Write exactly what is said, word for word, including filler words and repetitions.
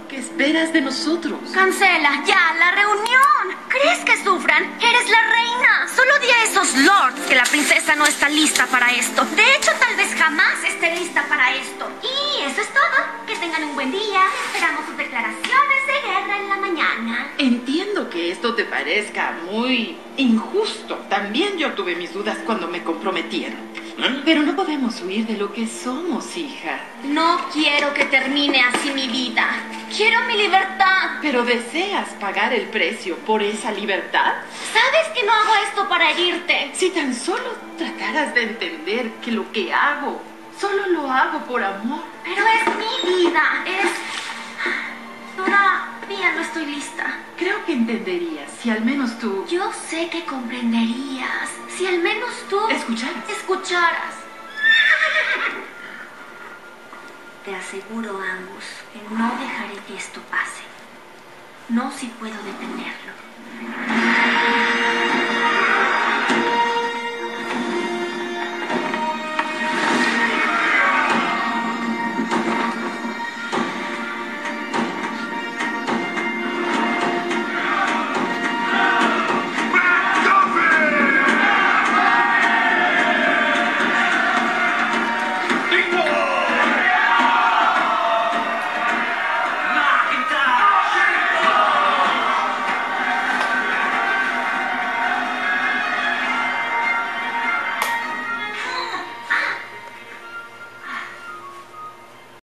lo que esperas de nosotros. Cancela ya la reunión. ¿Crees que sufran? Eres la reina. Solo di a esos lords que la princesa no está lista para esto. De hecho, tal vez jamás esté lista para esto. Y eso es todo. Que tengan un buen día. Esperamos sus declaraciones de guerra en la mañana. Entiendo que esto te parezca muy injusto. También yo tuve mis dudas cuando me comprometieron. ¿Eh? Pero no podemos huir de lo que somos, hija. No quiero que termine así mi vida. Quiero mi libertad. ¿Pero deseas pagar el precio por esa libertad? Sabes que no hago esto para herirte. Si tan solo trataras de entender que lo que hago, solo lo hago por amor. Pero es mi vida. Es... Todavía no estoy lista. Creo que entenderías si al menos tú... Yo sé que comprenderías. Si al menos tú... Escucharas. Escucharas. Te aseguro, Angus, que no dejaré que esto pase. No si puedo detenerlo.